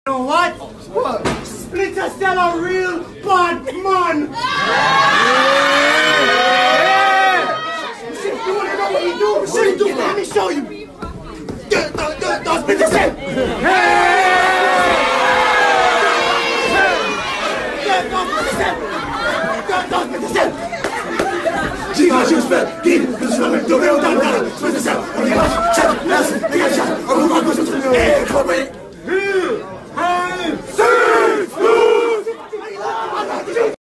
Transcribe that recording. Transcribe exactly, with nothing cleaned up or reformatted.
You know what? What? Splinter Cell a real bad man! Yeah! You wanna know what he do? What he do? Let me show you! Don't, don't, don't, don't Splinter Cell! Don't Splinter Cell! Don't Splinter Cell! J'y vais, je fais, guide, que je vais me donner au